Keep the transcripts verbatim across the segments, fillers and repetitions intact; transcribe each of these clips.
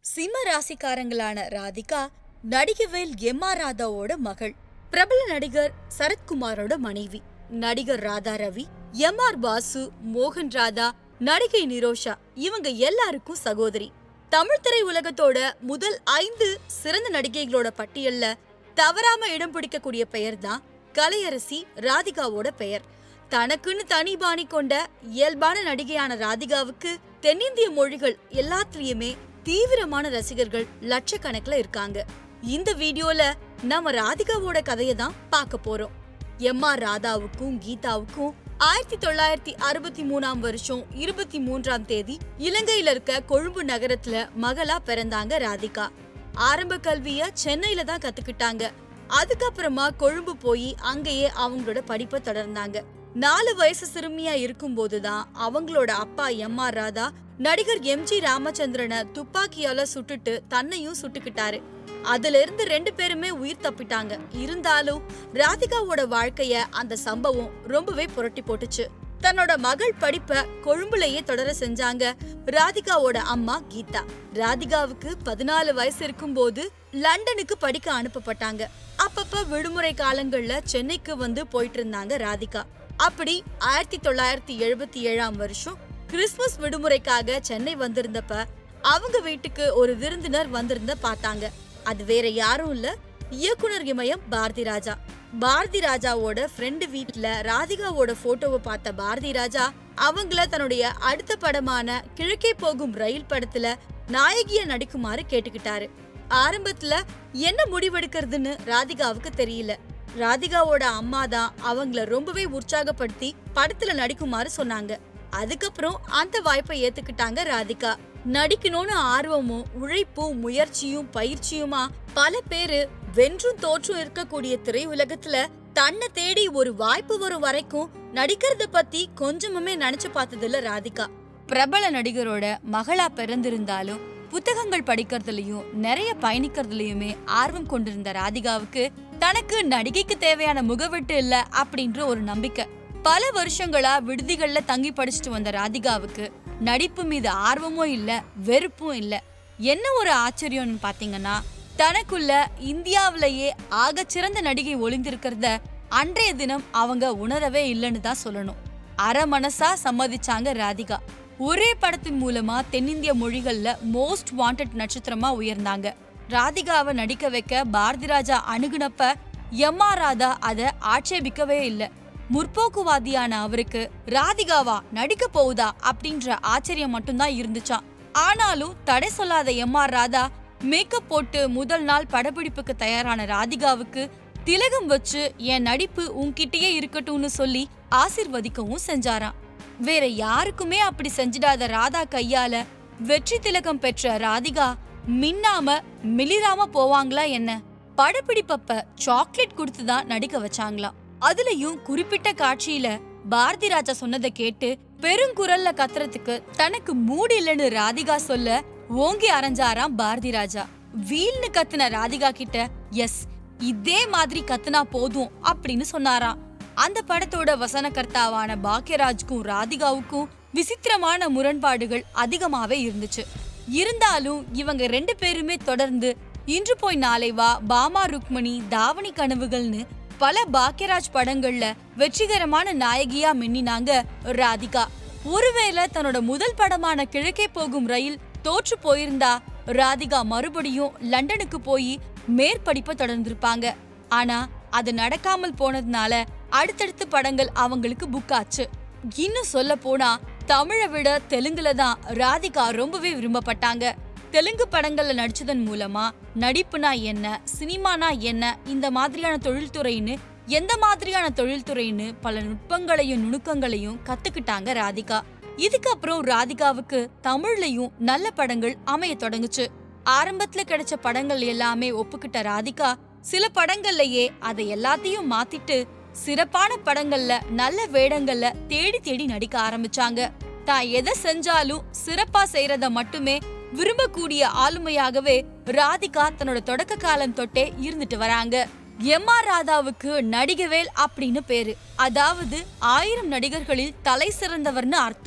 சிம்ம ராசிக்காரங்களான Radhika Nadigavel M R ராதாவோட மகள். பிரபல நடிகர் சரத்குமாரோட மனைவி. நடிகர் ராதா ரவி, எம் ஆர் பாசு, மோகன் ராதா, நடிகை நிரோஷா இவங்க எல்லாருக்கும் சகோதரி. தமிழ் திரை உலகத்தோட முதல் ஐந்து சிறந்த நடிகைகளோட பட்டியல்ல தவறாம இடம் பிடிக்கக்கூடிய பெயர் தான் கலையரசி ராதிகாவோட பெயர். தனக்குன்னு தனி பாணி கொண்ட இயல்பான நடிகையான ராதிகாவுக்கு தென்னிந்திய மொழிகள் எல்லாத்துலயுமே தீவிரமான ரசிகர்கள் லட்சக்கணக்கில் இருக்காங்க. இந்த வீடியோல நம்ம ராதிகாவோட கதையை தான் பார்க்க போறோம். எம் ஆர் ராதாவுக்கும் கீதாவுக்கும் ஆயிரத்தி தொள்ளாயிரத்தி அறுபத்தி மூணாம் வருஷம் இருபத்தி மூன்றாம் தேதி இலங்கையில இருக்க கொழும்பு நகரத்துல மகளா பிறந்தாங்க ராதிகா. ஆரம்ப கல்விய சென்னையில தான் கத்துக்கிட்டாங்க. அதுக்கப்புறமா கொழும்பு போய் அங்கேயே அவங்களோட படிப்பை தொடர்ந்தாங்க. நாலு வயசு சிறுமியா இருக்கும் போதுதான் அவங்களோட அப்பா எம் ஆர் ராதா நடிகர் எம் ஜி ராமச்சந்திரனை துப்பாக்கியால சுட்டுட்டு தன்னையும் சுட்டுக்கிட்டாரு. அதுல இருந்து ரெண்டு பேருமே உயிர் தப்பிட்டாங்க. இருந்தாலும் ராதிகாவோட வாழ்க்கைய அந்த சம்பவம் ரொம்பவே புரட்டி போட்டுச்சு. தன்னோட மகள் படிப்ப கொழும்புலயே தொடர செஞ்சாங்க ராதிகாவோட அம்மா கீதா. ராதிகாவுக்கு பதினாலு வயசு இருக்கும் போது லண்டனுக்கு படிக்க அனுப்பப்பட்டாங்க. அப்பப்ப விடுமுறை காலங்கள்ல சென்னைக்கு வந்து போயிட்டு இருந்தாங்க ராதிகா. அப்படி ஆயிரத்தி தொள்ளாயிரத்தி எழுபத்தி ஏழாம் வருஷம் கிறிஸ்துமஸ் விடுமுறைக்காக சென்னை வந்திருந்தப்ப அவங்க வீட்டுக்கு ஒரு விருந்தினர் வந்திருந்த பார்த்தாங்க. அது வேற யாரும் இல்ல, இயக்குனர் இமயம் பாரதி ராஜா. பாரதி ராஜாவோட ஃப்ரெண்டு வீட்டுல ராதிகாவோட போட்டோவை பார்த்த பாரதி ராஜா அவங்கள தன்னுடைய அடுத்த படமான கிழக்கே போகும் ரயில் படத்துல நாயகியா நடிக்குமாறு கேட்டுக்கிட்டாரு. ஆரம்பத்துல என்ன முடிவெடுக்கிறதுன்னு ராதிகாவுக்கு தெரியல. ராதிகாவோட அம்மா தான் அவங்கள ரொம்பவே உற்சாகப்படுத்தி படத்துல நடிக்குமாறு சொன்னாங்க. அதுக்கப்புறம் அந்த வாய்ப்பை ஏத்துக்கிட்டாங்க ராதிகா. நடிக்கணும்னு ஆர்வமும் உழைப்பும் முயற்சியும் பயிற்சியுமா பல பேரு வென்றும் தோற்றும் இருக்கக்கூடிய திரையுலகத்துல தன்னை தேடி ஒரு வாய்ப்பு வரும் வரைக்கும் நடிக்கிறத பத்தி கொஞ்சமுமே நினைச்சு பார்த்ததில்ல ராதிகா. பிரபல நடிகரோட மகளா பிறந்திருந்தாலும் புத்தகங்கள் படிக்கிறதுலயும் நிறைய பயணிக்கிறதுலயுமே ஆர்வம் கொண்டிருந்த ராதிகாவுக்கு தனக்கு நடிகைக்கு தேவையான முகவெட்டு இல்ல அப்படின்ற ஒரு நம்பிக்கை. பல வருஷங்களா விடுதிகள்ல தங்கி படிச்சுட்டு வந்த ராதிகாவுக்கு நடிப்பு மீது ஆர்வமும் இல்ல, வெறுப்பும் இல்ல. என்ன ஒரு ஆச்சரியம்னு பாத்தீங்கன்னா, தனக்குள்ள இந்தியாவிலேயே ஆக சிறந்த நடிகை ஒளிந்திருக்கிறத அன்றைய தினம் அவங்க உணரவே இல்லைன்னு தான் சொல்லணும். அரை மனசா சம்மதிச்சாங்க ராதிகா. ஒரே படத்தின் மூலமா தென்னிந்திய மொழிகள்ல மோஸ்ட் வாண்டட் நட்சத்திரமா உயர்ந்தாங்க. ராதிகாவை நடிக்க வைக்க பாரதி ராஜா அணுகுனப்ப எம் ஆர் ராதா அதை ஆட்சேபிக்கவே இல்லை. முற்போக்குவாதியான அவருக்கு ராதிகாவா நடிக்க போகுதா அப்படின்ற ஆச்சரியம் மட்டும்தான் இருந்துச்சான். ஆனாலும் தடை சொல்லாத எம் ஆர் ராதா மேக்கப் போட்டு முதல் நாள் படப்பிடிப்புக்கு தயாரான ராதிகாவுக்கு திலகம் வச்சு என் நடிப்பு உன்கிட்டயே இருக்கட்டும்னு சொல்லி ஆசிர்வதிக்கவும் செஞ்சாராம். வேற யாருக்குமே அப்படி செஞ்சிடாத ராதா கையால வெற்றி திலகம் பெற்ற ராதிகா மின்னாம மிளிராம போவாங்களா என்ன? படப்பிடிப்பப்ப சாக்லேட் கொடுத்துதான் நடிக்க வச்சாங்களாம். அதுலயும் குறிப்பிட்ட காட்சியில பாரதி ராஜா சொன்னதை கேட்டு பெருங்குரல்ல கத்துறதுக்கு தனக்கு மூடு இல்லைன்னு ராதிகா சொல்ல ஓங்கி அரைஞ்சாராம் பாரதி ராஜா. வீல்னு கத்துன ராதிகா கிட்ட எஸ் இதே மாதிரி கத்துனா போதும் அப்படின்னு சொன்னாராம். அந்த படத்தோட வசனகர்த்தாவான பாக்யராஜ்க்கும் ராதிகாவுக்கும் விசித்திரமான முரண்பாடுகள் அதிகமாவே இருந்துச்சு. இருந்தாலும் இவங்க ரெண்டு பேருமே தொடர்ந்து இன்று போய் நாளை வா, பாமா ருக்மணி, தாவணி கனவுகள்னு பல பாக்யராஜ் படங்கள்ல வெற்றிகரமான நாயகியா மின்னினாங்க ராதிகா. ஒருவேளை தன்னோட முதல் படமான கிழக்கே போகும் ரயில் தோற்று போயிருந்தா ராதிகா மறுபடியும் லண்டனுக்கு போய் மேற்படிப்பை தொடர்ந்திருப்பாங்க. ஆனா அது நடக்காமல் போனதுனால அடுத்தடுத்த படங்கள் அவங்களுக்கு புக் ஆச்சு. இன்னும் சொல்ல போனா தமிழை விட தெலுங்குல தான் ராதிகா ரொம்பவே விரும்பப்பட்டாங்க. தெலுங்கு படங்கள்ல நடிச்சதன் மூலமா நடிப்புனா என்ன, சினிமானா என்ன, இந்த மாதிரியான தொழில்துறைன்னு எந்த மாதிரியான தொழில்துறைன்னு பல நுட்பங்களையும் நுணுக்கங்களையும் கத்துக்கிட்டாங்க ராதிகா. இதுக்கப்புறம் ராதிகாவுக்கு தமிழ்லயும் நல்ல படங்கள் அமைய தொடங்குச்சு. ஆரம்பத்துல கிடைச்ச படங்கள் எல்லாமே ஒப்புக்கிட்ட ராதிகா சில படங்கள்லயே அதை எல்லாத்தையும் மாத்திட்டு சிறப்பான படங்கள்ல நல்ல வேடங்கள்ல தேடி தேடி நடிக்க ஆரம்பிச்சாங்க. தான் எதை செஞ்சாலும் சிறப்பா செய்யறத மட்டுமே விரும்பக்கூடிய ஆளுமையாகவே ராதிகா தன்னோட தொடக்க காலம் தொட்டே இருந்துட்டு வராங்க. எம் ஆர் ராதாவுக்கு நடிகவேல் அப்படின்னு பேரு. அதாவது ஆயிரம் நடிகர்களில் தலை சிறந்தவர்னு அர்த்தம்.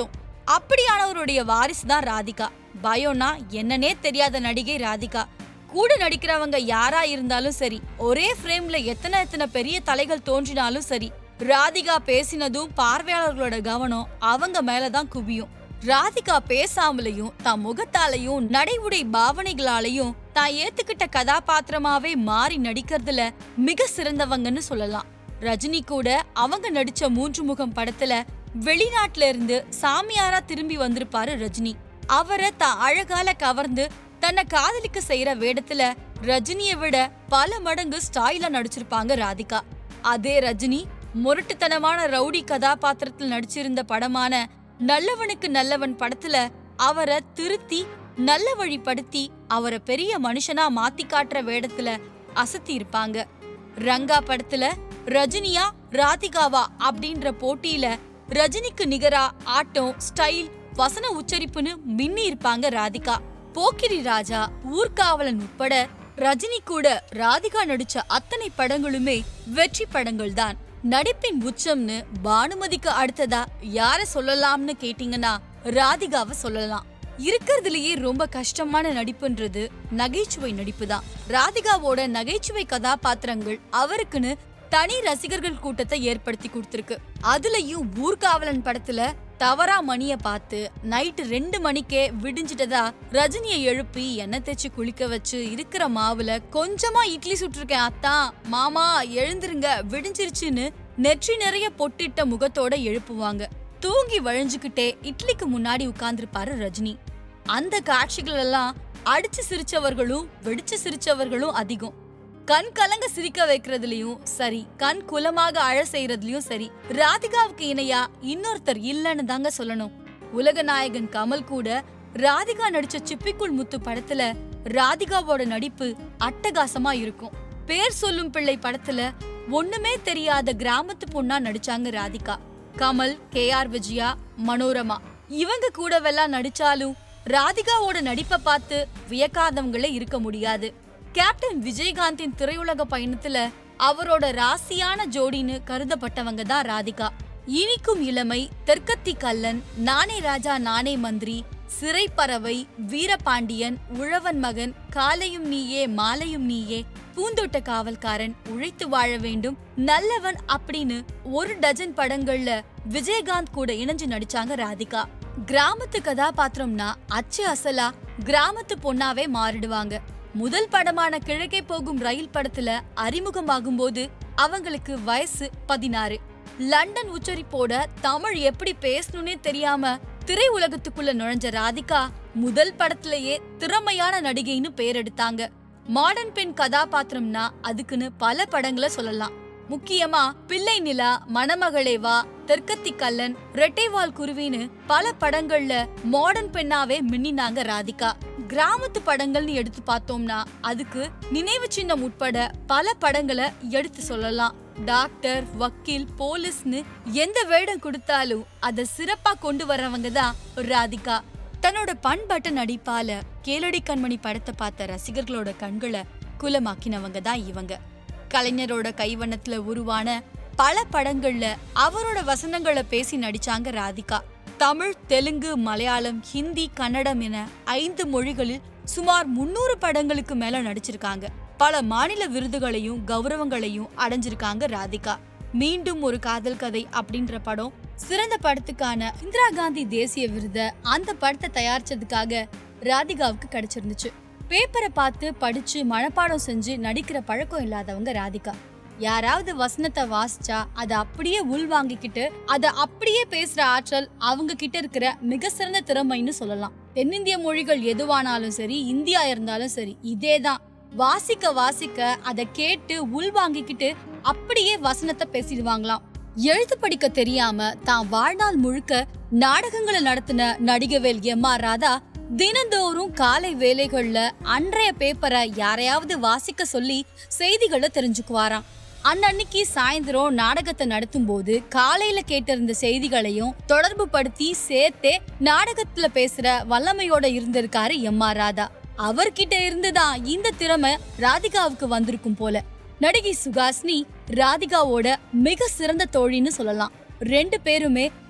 அப்படியானவருடைய வாரிசு தான் ராதிகா. பயம்னா என்னன்னே தெரியாத நடிகை ராதிகா. கூட நடிக்கிறவங்க யாரா இருந்தாலும் சரி, ஒரே ஃப்ரேம்ல எத்தனை எத்தனை பெரிய தலைகள் தோன்றினாலும் சரி, ராதிகா பேசினதும் பார்வையாளர்களோட கவனம் அவங்க மேலதான் குவியும். ராதிகா பேசாமலையும் தான் முகத்தாலையும் நடை உடை பாவனைகளாலையும் தான் ஏத்துக்கிட்ட கதாபாத்திரமாவே மாறி நடிக்கிறதுல மிக சிறந்தவங்கன்னு சொல்லலாம். ரஜினி கூட அவங்க நடிச்ச மூன்று முகம் படத்துல வெளிநாட்டுல இருந்து சாமியாரா திரும்பி வந்திருப்பாரு ரஜினி. அவரை தான் அழகால கவர்ந்து தன்னை காதலிக்க செய்யற வேடத்துல ரஜினியை விட பல மடங்கு ஸ்டைலா நடிச்சிருப்பாங்க ராதிகா. அதே ரஜினி முரட்டுத்தனமான ரவுடி கதாபாத்திரத்தில் நடிச்சிருந்த படமான நல்லவனுக்கு நல்லவன் படத்துல அவரை திருத்தி நல்ல வழிப்படுத்தி அவரை பெரிய மனுஷனா மாத்தி காட்டுற வேடத்துல அசத்தி இருப்பாங்க. ரங்கா படத்துல ரஜினியா ராதிகாவா அப்படின்ற போட்டியில ரஜினிக்கு நிகரா ஆட்டம், ஸ்டைல், வசன உச்சரிப்புன்னு மின்னி இருப்பாங்க ராதிகா. போக்கிரி ராஜா, ஊர்காவலன் உட்பட ரஜினி கூட ராதிகா நடிச்ச அத்தனை படங்களுமே வெற்றி படங்கள் தான். நடிப்பின் உச்சம்னு பானுமதிக்கு அடுத்ததா யார சொல்லலாம்னு கேட்டீங்கன்னா ராதிகாவை சொல்லலாம். இருக்கிறதுலயே ரொம்ப கஷ்டமான நடிப்புன்றது நகைச்சுவை நடிப்பு தான். ராதிகாவோட நகைச்சுவை கதாபாத்திரங்கள் அவருக்குன்னு தனி ரசிகர்கள் கூட்டத்தை ஏற்படுத்தி கொடுத்திருக்கு. அதுலயும் ஊர்காவலன் படத்துல தவறா மணிய பார்த்து நைட்டு ரெண்டு மணிக்கே விடிஞ்சிட்டதா ரஜினியை எழுப்பி எண்ணெய் தேய்ச்சி குளிக்க வச்சு இருக்கிற மாவுல கொஞ்சமா இட்லி சுட்டிருக்கேன் அத்தா, மாமா எழுந்திருங்க விடிஞ்சிருச்சுன்னு நெற்றி நிறைய பொட்டிட்ட முகத்தோட எழுப்புவாங்க. தூங்கி வழிஞ்சுக்கிட்டே இட்லிக்கு முன்னாடி உட்கார்ந்துருப்பாரு ரஜினி. அந்த காட்சிகள் எல்லாம் அடிச்சு சிரிச்சவர்களும் வெடிச்சு சிரிச்சவர்களும் அதிகம். கண் கலங்க சிரிக்க வைக்கிறதுலயும் சரி, கண் குலமாக அழ செய்யறதுலயும் சரி, ராதிகாவுக்கு இணையா இன்னொருத்தர் இல்லன்னு தாங்க சொல்லணும். உலக நாயகன் கமல் கூட ராதிகா நடிச்ச சிப்பிக்குள் முத்து படத்துல ராதிகாவோட நடிப்பு அட்டகாசமா இருக்கும். பேர் சொல்லும் பிள்ளை படத்துல ஒண்ணுமே தெரியாத கிராமத்து பொண்ணா நடிச்சாங்க ராதிகா. கமல், கே ஆர் விஜயா, மனோரமா இவங்க கூடவெல்லாம் நடிச்சாலும் ராதிகாவோட நடிப்பை பார்த்து வியக்காதவங்களே இருக்க முடியாது. கேப்டன் விஜயகாந்தின் திரையுலக பயணத்துல அவரோட ராசியான ஜோடின்னு கருதப்பட்டவங்க தான் ராதிகா. இனிக்கும் இளமை, தெற்கத்தி கல்லன், நானே ராஜா நானே மந்திரி, சிறைப்பறவை, வீரபாண்டியன், உழவன் மகன், காலையும் நீயே மாலையும் நீயே, பூந்தோட்ட காவல்காரன், உழைத்து வாழ வேண்டும், நல்லவன் அப்படின்னு ஒரு டஜன் படங்கள்ல விஜயகாந்த் கூட இணைஞ்சு நடிச்சாங்க ராதிகா. கிராமத்து கதாபாத்திரம்னா அச்சு அசலா கிராமத்து பொண்ணாவே மாறிடுவாங்க. முதல் படமான கிழக்கே போகும் ரயில் படத்துல அறிமுகமாகும் போது அவங்களுக்கு வயசு பதினாறு. லண்டன் உச்சரிப்போட தமிழ் எப்படி பேசணும்னே தெரியாம திரை உலகத்துக்குள்ள நுழைஞ்ச ராதிகா முதல் படத்திலேயே திறமையான நடிகைன்னு பேர் எடுத்தாங்க. மாடர்ன் பெண் கதாபாத்திரம்னா அதுக்குன்னு பல படங்களை சொல்லலாம். முக்கியமா பிள்ளை நிலா, மணமகளேவா, தெற்கத்தி கல்லன், ரெட்டைவால் குருவின்னு பல படங்கள்ல மாடர்ன் பெண்ணாவே மின்னினாங்க ராதிகா. கிராமத்து படங்கள்னு எடுத்து பார்த்தோம்னா அதுக்கு நினைவு சின்னம் உட்பட பல படங்களை எடுத்து சொல்லலாம். டாக்டர், வக்கீல், போலீஸ்னு எந்த வேடம் கொடுத்தாலும் அதை சிறப்பா கொண்டு வரவங்க தான் ராதிகா. தன்னோட பண்பட்ட நடிப்பால கேளடி கண்மணி படத்தை பார்த்த ரசிகர்களோட கண்களை குலமாக்கினவங்க தான் இவங்க. கலைஞரோட கைவண்ணத்துல உருவான பல படங்கள்ல அவரோட வசனங்களை பேசி நடிச்சாங்க ராதிகா. தமிழ், தெலுங்கு, மலையாளம், ஹிந்தி, கன்னடம் என ஐந்து மொழிகளில் சுமார் முன்னூறு படங்களுக்கு மேல நடிச்சிருக்காங்க. பல மாநில விருதுகளையும் கௌரவங்களையும் அடைஞ்சிருக்காங்க ராதிகா. மீண்டும் ஒரு காதல் கதை அப்படின்ற படம் சிறந்த படத்துக்கான இந்திரா காந்தி தேசிய விருதை அந்த படத்தை தயாரிச்சதுக்காக ராதிகாவுக்கு கிடைச்சிருந்துச்சு. பேப்பரை பார்த்து படிச்சு மனப்பாடம் செஞ்சு நடிக்கிற பழக்கம் இல்லாதவங்க ராதிகா. யாராவது வசனத்தை வாசிச்சா அதை அப்படியே உள் வாங்கிக்கிட்டு அதை அப்படியே பேசுற ஆற்றல் அவங்க கிட்ட இருக்கிற மிக சிறந்த திறமைன்னு சொல்லலாம். தென்னிந்திய மொழிகள் எதுவானாலும் சரி, இந்தியா இருந்தாலும் சரி, இதேதான். வாசிக்க வாசிக்க அதை கேட்டு உள் வாங்கிக்கிட்டு அப்படியே வசனத்தை பேசிடுவாங்களாம். எழுத்து படிக்க தெரியாம தான் வாழ்நாள் முழுக்க நாடகங்களை நடத்தின நடிகவேல் எம் ஆர் ராதா தினந்தோறும் காலை வேலைகள்ல அன்றைய பேப்பரை யாரையாவது வாசிக்க சொல்லி செய்திகளை தெரிஞ்சுக்குவாராம். அன்னன்னைக்கு சாயந்தரம் நாடகத்தை நடத்தும் போது காலையில கேட்டிருந்த செய்திகளையும் தொடர்பு படுத்தி சேர்த்தே நாடகத்துல பேசுற வல்லமையோட இருந்திருக்காரு எம் ஆர் ராதா. அவர்கிட்ட இருந்துதான் இந்த திறமை ராதிகாவுக்கு வந்திருக்கும் போல. நடிகை சுகாசினி ராதிகாவோட மிக சிறந்த தோழின்னு சொல்லலாம். ரெண்டு பேருமே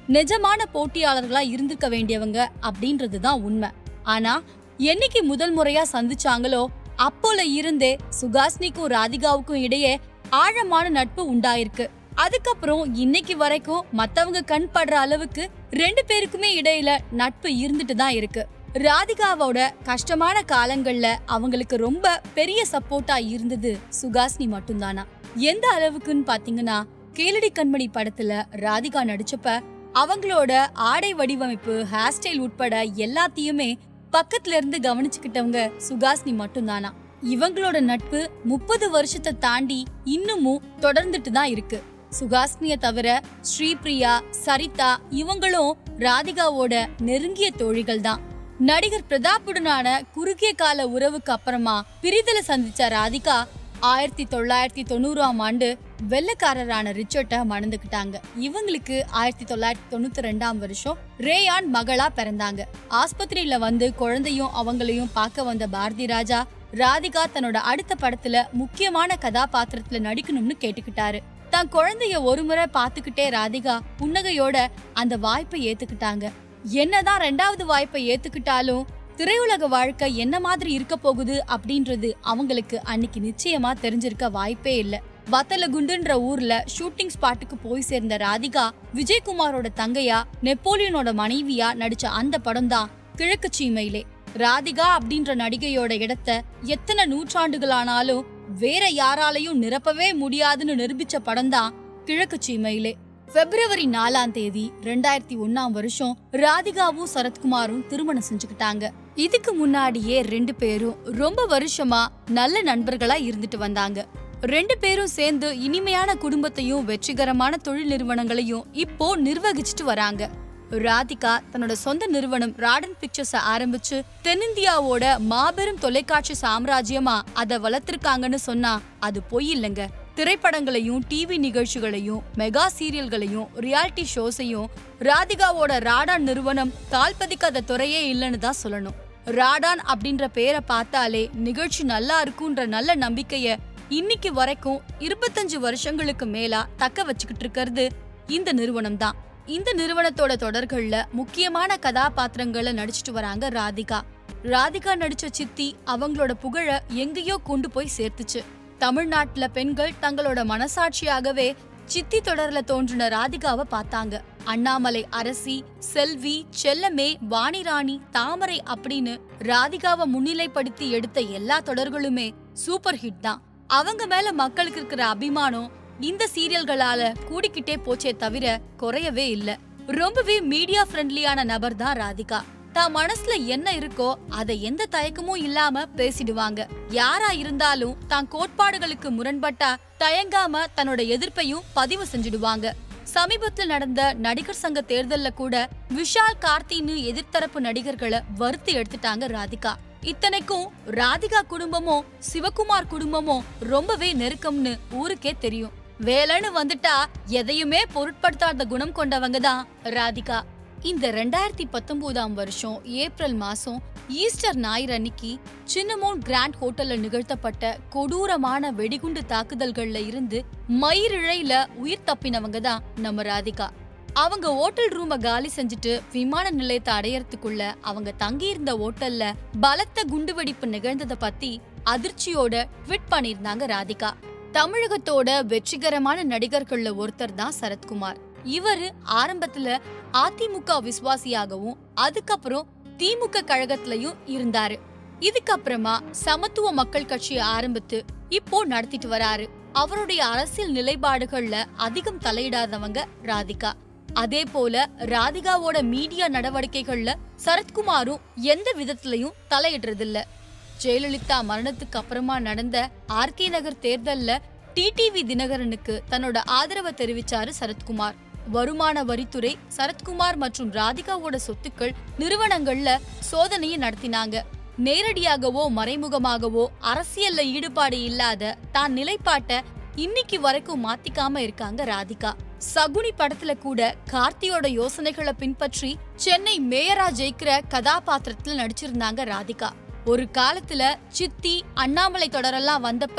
நிஜமான போட்டியாளர்களா இருந்திருக்க வேண்டியவங்க அப்படின்றதுதான் உண்மை. ஆனா என்னைக்கு முதல் முறையா சந்திச்சாங்களோ அப்போல இருந்தே சுகாசினிக்கும் ராதிகாவுக்கும் இடையே ஆழமான நட்பு உண்டாயிருக்கு. அதுக்கப்புறம் இன்னைக்கு வரைக்கும் மத்தவங்க கண் படுற அளவுக்கு ரெண்டு பேருக்குமே இடையில நட்பு இருந்துட்டு தான் இருக்கு. ராதிகாவோட கஷ்டமான காலங்கள்ல அவங்களுக்கு ரொம்ப பெரிய சப்போர்ட்டா இருந்தது சுகாசினி மட்டும்தானா? எந்த அளவுக்குன்னு பாத்தீங்கன்னா, கேளடி கண்மணி படத்துல ராதிகா நடிச்சப்ப அவங்களோட ஆடை வடிவமைப்பு, ஹேர் ஸ்டைல் உட்பட எல்லாத்தையுமே பக்கத்துல இருந்து கவனிச்சுக்கிட்டவங்க சுகாசினி மட்டும்தானா? இவங்களோட நட்பு முப்பது வருஷத்தை தாண்டி இன்னமும் தொடர்ந்துட்டு தான் இருக்கு. சுகாசினிய தவிர ஸ்ரீபிரியா, சரிதா இவங்களும் ராதிகாவோட நெருங்கிய தோழிகள் தான். நடிகர் பிரதாப்புடனான குறுகிய கால உறவுக்கு அப்புறமா பிரிதல சந்திச்ச ராதிகா ஆயிரத்தி தொள்ளாயிரத்தி தொண்ணூறாம் ஆண்டு வெள்ளக்காரரான ரிச்சர்ட்ட மணந்துக்கிட்டாங்க. இவங்களுக்கு ஆயிரத்தி தொள்ளாயிரத்தி தொண்ணூத்தி ரெண்டாம் வருஷம் ரேயான் மகளா பிறந்தாங்க. ஆஸ்பத்திரியில வந்து குழந்தையும் அவங்களையும் பார்க்க வந்த பாரதி ராஜா ராதிகா தன்னோட அடுத்த படத்துல முக்கியமான கதாபாத்திரத்துல நடிக்கணும்னு கேட்டுக்கிட்டாரு. தான் குழந்தைய ஒரு முறை பாத்துக்கிட்டே ராதிகா புன்னகையோட அந்த வாய்ப்பை ஏத்துக்கிட்டாங்க. என்னதான் ரெண்டாவது வாய்ப்பை ஏத்துக்கிட்டாலும் திரையுலக வாழ்க்கை என்ன மாதிரி இருக்க போகுது அப்படின்றது அவங்களுக்கு அன்னைக்கு நிச்சயமா தெரிஞ்சிருக்க வாய்ப்பே இல்ல. வத்தலகுண்டுன்ற ஊர்ல ஷூட்டிங் ஸ்பாட்டுக்கு போய் சேர்ந்த ராதிகா விஜயகுமாரோட தங்கையா, நெப்போலியனோட மனைவியா நடிச்ச அந்த படம் தான் கிழக்கு சீமையிலே. ராதிகா அப்படின்ற நடிகையோட இடத்த எத்தனை நூற்றாண்டுகளானாலும் வேற யாராலையும் நிரப்பவே முடியாதுன்னு நிரூபிச்ச படம் தான் கிழக்கு சீமையிலே. பிப்ரவரி நாலாம் தேதி ரெண்டாயிரத்தி ஒன்னாம் வருஷம் ராதிகாவும் சரத்குமாரும் திருமணம் செஞ்சுக்கிட்டாங்க. இதுக்கு முன்னாடியே ரெண்டு பேரும் ரொம்ப வருஷமா நல்ல நண்பர்களா இருந்துட்டு வந்தாங்க. ரெண்டு பேரும் சேர்ந்து இனிமையான குடும்பத்தையும் வெற்றிகரமான தொழில் நிறுவனங்களையும் இப்போ நிர்வகிச்சுட்டு வராங்க. ராதிகா தன்னோட சொந்த நிறுவனம் ராடன் பிக்சர்ஸ் ஆரம்பிச்சு தென்னிந்தியாவோட மாபெரும் தொலைக்காட்சி சாம்ராஜ்யமா அதை வளர்த்திருக்காங்கன்னு சொன்னா அது பொய் இல்லைங்க. திரைப்படங்களையும் டிவி நிகழ்ச்சிகளையும் மெகா சீரியல்களையும் ரியாலிட்டி ஷோஸையும் ராதிகாவோட ராடான் நிறுவனம் கால்பதிக்காத துறையே இல்லைன்னு தான் சொல்லணும். ராடான் அப்படின்ற பேரை பார்த்தாலே நிகழ்ச்சி நல்லா இருக்குன்ற நல்ல நம்பிக்கைய இன்னைக்கு வரைக்கும் இருபத்தஞ்சு வருஷங்களுக்கு மேலா தக்க வச்சுக்கிட்டு இருக்கிறது இந்த நிறுவனம் தான். இந்த நிறுவனத்தோட தொடர்கள்ல முக்கியமான கதாபாத்திரங்களை நடிச்சிட்டு வராங்க ராதிகா. ராதிகா நடிச்ச சித்தி அவங்களோட புகழ எங்கேயோ கொண்டு போய் சேர்த்துச்சு. தமிழ்நாட்டுல பெண்கள் தங்களோட மனசாட்சியாகவே சித்தி தொடர்ல தோன்றின ராதிகாவை பார்த்தாங்க. அண்ணாமலை அரசி, செல்வி, செல்லமே, வாணிராணி, தாமரை அப்படின்னு ராதிகாவை முன்னிலைப்படுத்தி எடுத்த எல்லா தொடர்களுமே சூப்பர் ஹிட் தான். அவங்க மேல மக்களுக்கு இருக்கிற அபிமானம் இந்த சீரியல்களால கூடிக்கிட்டே போச்சே தவிர குறையவே இல்ல. ரொம்பவே மீடியா ஃப்ரெண்ட்லியான நபர் தான் ராதிகா. தான் மனசுல என்ன இருக்கோ அதை எந்த தயக்கமும் இல்லாம பேசிடுவாங்க. யாரா இருந்தாலும் தான் கோட்பாடுகளுக்கு முரண்பட்டா தயங்காம தன்னோட எதிர்ப்பையும் பதிவு செஞ்சிடுவாங்க. சமீபத்தில் நடந்த நடிகர் சங்க தேர்தல்ல கூட விஷால், கார்த்தின்னு எதிர்த்தரப்பு நடிகர்களை வறுத்து எடுத்துட்டாங்க ராதிகா. இத்தனைக்கும் ராதிகா குடும்பமும் சிவகுமார் குடும்பமும் ரொம்பவே நெருக்கம்னு ஊருக்கே தெரியும். வேலைன்னு வந்துட்டா எதையுமே பொருட்படுத்தாத குணம் கொண்டவங்க தான் ராதிகா. இந்த ரெண்டாயிரத்தி பத்தொன்பதாம் வருஷம் ஏப்ரல் மாசம் ஈஸ்டர் ஞாயிறு அன்னைக்கு சின்னமோன் கிராண்ட் ஹோட்டல்ல நிகழ்த்தப்பட்ட கொடூரமான வெடிகுண்டு தாக்குதல்கள்ல இருந்து மயிரிழையில உயிர் தப்பினவங்க தான் நம்ம ராதிகா. அவங்க ஹோட்டல் ரூம காலி செஞ்சுட்டு விமான நிலையத்தை அடையறதுக்குள்ள அவங்க தங்கி இருந்த ஹோட்டல்ல பலத்த குண்டுவெடிப்பு நிகழ்ந்ததை பத்தி அதிர்ச்சியோட ட்வீட் பண்ணியிருந்தாங்க ராதிகா. தமிழகத்தோட வெற்றிகரமான நடிகர்கள்ல ஒருத்தர் தான் சரத்குமார். இவரு ஆரம்பத்துல அதிமுக விசுவாசியாகவும் அதுக்கப்புறம் திமுக கழகத்திலயும் இருந்தாரு. இதுக்கப்புறமா சமத்துவ மக்கள் கட்சியை ஆரம்பித்து இப்போ நடத்திட்டு வராரு. அவருடைய அரசியல் நிலைப்பாடுகள்ல அதிகம் தலையிடாதவங்க ராதிகா. அதே போல ராதிகாவோட மீடியா நடவடிக்கைகள்ல சரத்குமாரும் எந்த விதத்திலையும் தலையிடுறதில்ல. ஜெயலலிதா மரணத்துக்கு அப்புறமா நடந்த ஆர் கே நகர் தேர்தல்ல டிடிவி தினகரனுக்கு தன்னோட ஆதரவை தெரிவிச்சாரு சரத்குமார். வருமான வரித்துறை சரத்குமார் மற்றும் ராதிகாவோட சொத்துக்கள் நிறுவனங்கள்ல சோதனையை நடத்தினாங்க. நேரடியாகவோ மறைமுகமாகவோ அரசியல்ல ஈடுபாடு இல்லாத தான் நிலைப்பாட்ட இன்னைக்கு வரைக்கும் மாத்திக்காம இருக்காங்க ராதிகா. சகுனி படத்துல கூட கார்த்தியோட யோசனைகளை பின்பற்றி சென்னை மேயரா ஜெயிக்கிற கதாபாத்திரத்துல நடிச்சிருந்தாங்க ராதிகா. ஒரு காலத்துல சித்தி, அண்ணாமலை தொடரெல்லாம் வந்தப்ப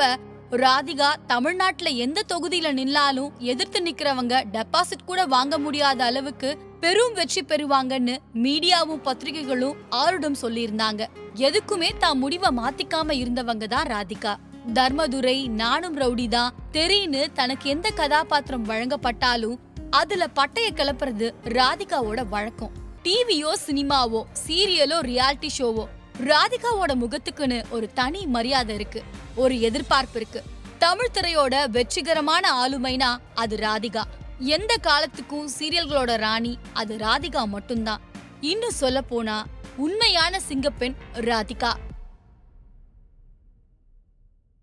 ராதிகா தமிழ்நாட்டுல எந்த தொகுதியில நின்னாலும் எதிர்த்து நிக்கிறவங்க டெபாசிட் கூட வாங்க முடியாத அளவுக்கு பெரும் வெற்றி பெறுவாங்கன்னு மீடியாவும் பத்திரிகைகளும் ஆருடம் சொல்லியிருந்தாங்க. எதுக்குமே தான் முடிவை மாத்திக்காம இருந்தவங்க தான் ராதிகா. தர்மதுரை, நானும் ரவுடி தான் தெரின்னு தனக்கு எந்த கதாபாத்திரம் வழங்கப்பட்டாலும் அதுல பட்டைய கிளப்புறது ராதிகாவோட வழக்கம். டிவியோ சினிமாவோ சீரியலோ ரியாலிட்டி ஷோவோ ராதிகாவோட முகத்துக்குன்னு ஒரு தனி மரியாதை இருக்கு, ஒரு எதிர்பார்ப்பு இருக்கு. தமிழ் திரையோட வெற்றிகரமான ஆளுமைனா அது ராதிகா. எந்த காலத்துக்கும் சீரியல்களோட ராணி அது ராதிகா மட்டும்தான். இன்னும் சொல்ல போனா உண்மையான சிங்கப்பெண் ராதிகா.